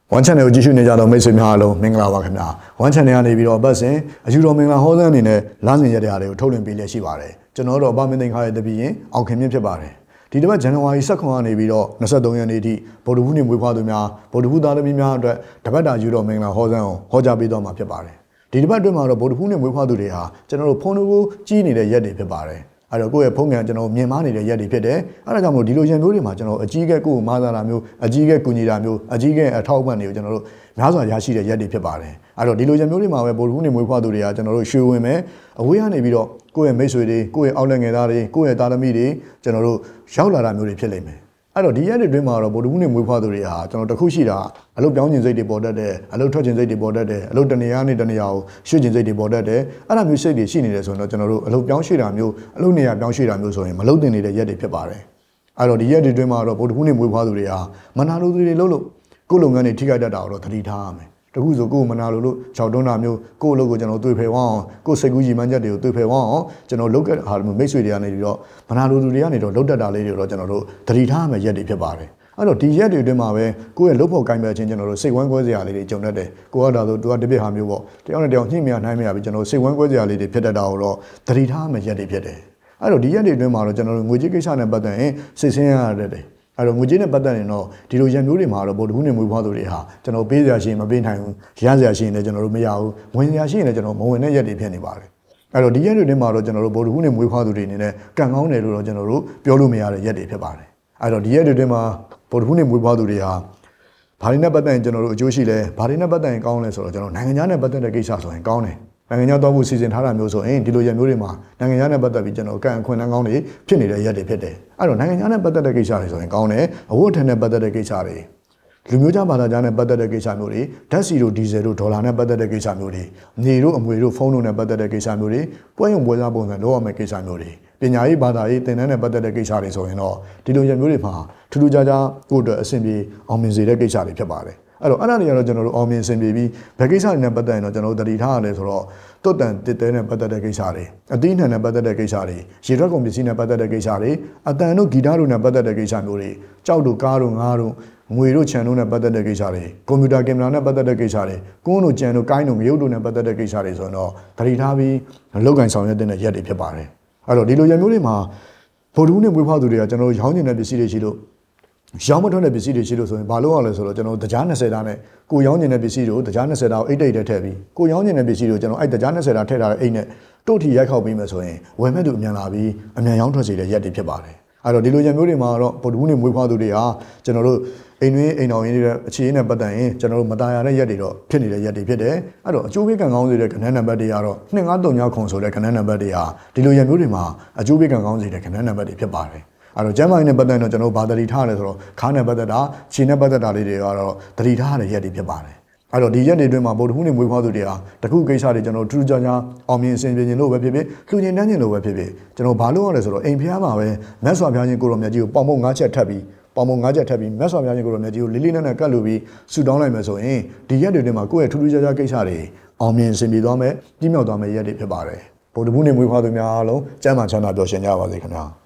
One channel 继续နေကြတော့မိတ်ဆွေများအားလုံးမင်္ဂလာပါခင်ဗျာ One channel ကနေပြီးတော့ပတ်စဉ်အယူတော်မင်္ဂလာဟောစန်းအနေနဲ့လမ်းစဉ်ရတဲ့တွေကိုထုတ်လွှင့်ပေးလျက်ရှိပါတယ်ကျွန်တော်တို့ဗာမင်းသိန်းခါရဲ့တပည့်ရင်အောင်ခင်မြင့်ဖြစ်ပါတယ်ဒီတစ်ပတ်ဇန်နဝါရီ19ရက်နေပြီးတော့23ရက်နေ့ထိဗုဒ္ဓဟူးနေ့မွေးဖွားသူများဗုဒ္ဓဟူးသားသမီးများအတွက်တပတ်တာယူတော်မင်္ဂလာဟောစန်းကိုဟောကြားပေးတော့မှာဖြစ်ပါတယ်ဒီတစ်ပတ်အတွင်းမှာတော့ဗုဒ္ဓဟူးနေ့မွေးဖွားသူတွေဟာကျွန်တော်တို့ဖုန်းတို့ကိုကြီးနေတဲ့ရက်တွေဖြစ်ပါတယ်အဲ့တော့ကိုယ့်ရဲ့ဖုန်းကန်ကျွန်တော်မြင်မာနေတဲ့ရက်တွေဖြစ်တယ်အဲ့ဒါကြောင့်မို့ဒီလိုရံမျိုးတွေမှာကျွန်တော်အကြီးကဲကိုယ်ကိုမားစားတာမျိုးအကြီးကဲကူညီတာမျိုးအကြီးကဲအထောက်အပံ့တွေကိုကျွန်တော်တို့များစွာရရှိတဲ့ရက်တွေဖြစ်ပါတယ်အဲ့တော့ဒီလိုရံမျိုးတွေမှာပဲဗုဒ္ဓဟူးနေ့မွေးဖွားသူတွေကကျွန်တော်တို့ရွှေဝင်မယ်အဝေးကနေပြီးတော့ကိုယ့်ရဲ့မိတ်ဆွေတွေကိုယ့်ရဲ့အောက်လက်ငယ်သားတွေကိုယ့်ရဲ့သားသမီးတွေကျွန်တော်တို့ရောက်လာတာမျိုးတွေဖြစ်လိမ့်မယ်အဲ့တော့ဒီရက်တွေတွင်းမှာတော့ဗုဒ္ဓဟူးနေ့မွေးဖွားသူတွေဟာကျွန်တော်တခုရှိတာအလုပ်ပြောင်းခြင်းစိတ်တွေပေါ်တတ်တယ်အလုပ်ထွက်ခြင်းစိတ်တွေပေါ်တတ်တယ်အလုပ်တနေရာနဲ့တနေရာကိုရွှေ့ခြင်းစိတ်တွေပေါ်တတ်တယ်အဲ့ဒါမျိုးစိတ်တွေရှိနေတယ်ဆိုရင်တော့ကျွန်တော်တို့အလုပ်ပြောင်းရွှေ့တာမျိုးအလုပ်နေရာပြောင်းရွှေ့တာမျိုးဆိုရင်မလုပ်တင်နေတဲ့ရက်တွေဖြစ်ပါတယ်အဲ့တော့ဒီရက်တွေတွင်းမှာတော့ဗုဒ္ဓဟူးနေ့မွေးဖွားသူတွေဟာမနာလိုသူတွေလို့ကိုယ်လုပ်ငန်းတွေထိခိုက်တတ်တာကိုတော့သတိထားရမယ်တခုဆိုကိုယ်မနာလို့ခြောက်တွန်းတာမျိုးကိုယ့်အလုပ်ကိုကျွန်တော်တွေ့ဖယ်ဝအောင်ကိုယ်စိတ်ကူးရည်မှန်းချက်တွေကိုတွေ့ဖယ်ဝအောင်ကျွန်တော်လုပ်ခဲ့ဟာမိတ်ဆွေတွေကနေပြီးတော့မနာလိုသူတွေကနေတော့လုတ်တက်တာလေးတွေတော့ကျွန်တော်တို့သတိထားရမယ့်ရက်တွေဖြစ်ပါတယ်အဲ့တော့ဒီရက်တွေအတွင်းမှာပဲကိုယ့်ရဲ့လုပ်ဖို့ကိုင်ပဲချင်းကျွန်တော်တို့စိတ်ဝမ်းကွဲစရာလေးတွေကြုံတတ်တယ်ကိုကဒါဆိုသူကတပြစ်ဟာမျိုးပေါ့တယောက်နဲ့တယောက်ညှိမရနိုင်မရပြီးကျွန်တော်စိတ်ဝမ်းကွဲစရာလေးတွေဖြစ်တတ်တာကိုတော့သတိထားရမယ့်ရက်တွေဖြစ်တယ်အဲ့တော့ဒီရက်တွေအတွင်းမှာတော့ကျွန်တော်တို့ငွေကြေးကိစ္စနဲ့ပတ်သက်ရင်စိတ်ဆင်းရဲရတတ်တယ်အဲ့တော့ငွေကြေးနဲ့ပတ်သက်ရင်တော့ဒီလိုရံမျိုးတွေမှာတော့ဗုဒ္ဓဟူးနေ့မွေးဖွားသူတွေဟာကျွန်တော်ပေးစရာရှိရင်မပေးနိုင်ဘူးရမ်းစရာရှိရင်လည်းကျွန်တော်တို့မရဘူးဝင်စရာရှိရင်လည်းကျွန်တော်မဝင်တဲ့ရက်တွေဖြစ်နေပါတယ်အဲ့တော့ဒီရက်တွေထဲမှာတော့ကျွန်တော်တို့ဗုဒ္ဓဟူးနေ့မွေးဖွားသူတွေအနေနဲ့ကံကောင်းတယ်လို့တော့ကျွန်တော်တို့ပြောလို့မရတဲ့ရက်တွေဖြစ်ပါတယ်အဲ့တော့ဒီရက်တွေထဲမှာဗုဒ္ဓဟူးနေ့မွေးဖွားသူတွေဟာဘာတွေနဲ့ပတ်သက်ရင်ကျွန်တော်တို့အကျိုးရှိလဲဘာတွေနဲ့ပတ်သက်ရင်ကောင်းလဲဆိုတော့ကျွန်တော်နိုင်ငံခြားနဲ့ပတ်သက်တဲ့ကိစ္စဆိုရင်ကောင်းတယ်နိုင်ငံခြားသွားဖို့စီစဉ်ထားတာမျိုးဆိုရင်ဒီလိုရက်မျိုးတွေမှာနိုင်ငံခြားနဲ့ပတ်သက်ပြီးကျွန်တော်ကံအခွင့်အလမ်းကောင်းတွေဖြစ်နေတဲ့ရက်တွေဖြစ်တယ်အဲ့တော့နိုင်ငံခြားနဲ့ပတ်သက်တဲ့ကိစ္စတွေဆိုရင်ကောင်းတယ်အဝတ်အထည်နဲ့ပတ်သက်တဲ့ကိစ္စတွေလူမျိုးခြားဘာသာခြားနဲ့ပတ်သက်တဲ့ကိစ္စမျိုးတွေဓာတ်ဆီတို့ဒီဇယ်တို့ဒေါ်လာနဲ့ပတ်သက်တဲ့ကိစ္စမျိုးတွေနေတို့အမွေတို့ဖုန်းတို့နဲ့ပတ်သက်တဲ့ကိစ္စမျိုးတွေပွဲရုံပွဲစားပုံစံလုပ်ရမယ့်ကိစ္စမျိုးတွေပညာရေးဘာသာရေးသင်တန်းနဲ့ပတ်သက်တဲ့ကိစ္စတွေဆိုရင်တော့ဒီလိုရက်မျိုးတွေမှာထူးထူးခြားခြားကိုယ့်အတွက်အဆင်ပြေအောင်မြင်စေတဲ့ကိစ္စတွေဖြစ်ပါတယ်အဲ့တော့အဲ့ဒါတွေကတော့ကျွန်တော်တို့အောင်မြင်ဆင်ပြေပြီးဘယ်ကိစ္စတွေနဲ့ပတ်သက်ရင်တော့ကျွန်တော်တို့တတိထားရတယ်ဆိုတော့တွတ်တန်တစ်တဲနဲ့ပတ်သက်တဲ့ကိစ္စတွေအသီးနှံနဲ့ပတ်သက်တဲ့ကိစ္စတွေရေထွက်ကုန်ပစ္စည်းနဲ့ပတ်သက်တဲ့ကိစ္စတွေအတန်တို့ဂီတတို့နဲ့ပတ်သက်တဲ့ကိစ္စမျိုးတွေကြောက်တို့ကားတို့ငါးတို့ငွေတို့ခြံတို့နဲ့ပတ်သက်တဲ့ကိစ္စတွေကွန်ပျူတာကင်မရာနဲ့ပတ်သက်တဲ့ကိစ္စတွေကုန်းတို့ကြံတို့ကိုင်းတို့ငရုတ်တို့နဲ့ပတ်သက်တဲ့ကိစ္စတွေဆိုတော့တတိထားပြီးလောက်ကန်ဆောင်ရွက်တဲ့ရက်တွေဖြစ်ပါတယ်အဲ့တော့ဒီလိုရက်မျိုးတွေမှာဗုဒ္ဓဟူးနေ့မွေးဖွားသူတွေကကျွန်တော်တို့ရောင်းနေတဲ့ပစ္စည်းတွေရှိလို့ရောင်းမထွက်တဲ့ပစ္စည်းတွေရှိလို့ဆိုရင်ဘာလို့ရလဲဆိုတော့ကျွန်တော်တကြား20တာနဲ့ကိုရောင်းနေတဲ့ပစ္စည်းတို့တကြား20တာကိုအိတ်တိတ်ထည့်ပြီးကိုရောင်းနေတဲ့ပစ္စည်းတို့ကျွန်တော်အဲ့တကြား20တာထည့်ထားတဲ့အိတ်နဲ့တို့ထီရိုက်ခောက်ပြီးမယ်ဆိုရင်ဝယ်မဲ့သူအမြန်လာပြီးအမြန်ရောင်းထွက်စေတဲ့ရက်တွေဖြစ်ပါတယ်အဲ့တော့ဒီလိုရံမျိုးတွေမှာတော့ဗုဒ္ဓဟူးနေ့မွေးဖွားသူတွေဟာကျွန်တော်တို့အိမ်တွင်းအိမ်တော်ရင်းတွေအခြေအနေနဲ့ပတ်သက်ရင်ကျွန်တော်တို့မตายရတဲ့ရက်တွေတော့ဖြစ်နေတဲ့ရက်တွေဖြစ်တယ်အဲ့တော့အကျိုးပေးကံကောင်းစေတဲ့ကဏ္ဍနံပါတ်တွေကတော့2939ခုဆိုတဲ့ကဏ္ဍနံပါတ်တွေဟာဒီလိုရံမျိုးတွေမှာအကျိုးပေးကံကောင်းစေတဲ့ကဏ္ဍနံပါတ်တွေဖြစ်ပါတယ်အဲ့တော့ကျမ်းမာရေးနဲ့ပတ်သက်တော့ကျွန်တော်ဘာသတိထားရလဲဆိုတော့ခါးနဲ့ပတ်သက်တာခြေနဲ့ပတ်သက်တာလေးတွေကတော့သတိထားရတဲ့ရက်တွေဖြစ်ပါတယ်အဲ့တော့ဒီရက်တွေအတွင်းမှာဗုဒ္ဓဟူးနေ့မွေးဖွားသူတွေဟာတခုကိစ္စတွေကျွန်တော်ထူးထူးခြားခြားအောင်မြင်အဆင်ပြေခြင်းလို့ပဲဖြစ်ဖြစ်လူကျင်တန်းခြင်းလို့ပဲဖြစ်ဖြစ်ကျွန်တော်ဘာလို့ရလဲဆိုတော့အိမ်ဖျားမှာပဲမက်ဆွာဖျားခြင်းကိုရောမြတ်ကြီးကိုပေါင်မုံ5ချက်ထပ်ပြီးပေါင်မုံ5ချက်ထပ်ပြီးမက်ဆွာဖျားခြင်းကိုရောမြတ်ကြီးကိုလေးလေးနက်နက်ကတ်လို့ပြီးဆူတောင်းလိုက်မယ်ဆိုရင်ဒီရက်တွေအတွင်းမှာကိုယ့်ရဲ့ထူးထူးခြားခြားကိစ္စတွေအောင်မြင်အဆင်ပြေသွားမယ်ပြည့်မြောက်သွားမယ်ရက်တွေဖြစ်ပါတယ်ဗုဒ္ဓဟူးနေ့မွေးဖွားသူများအားလုံးကျမ်းမာချမ်းသာပျော်ရွှင်ကြပါစေခင်ဗျာ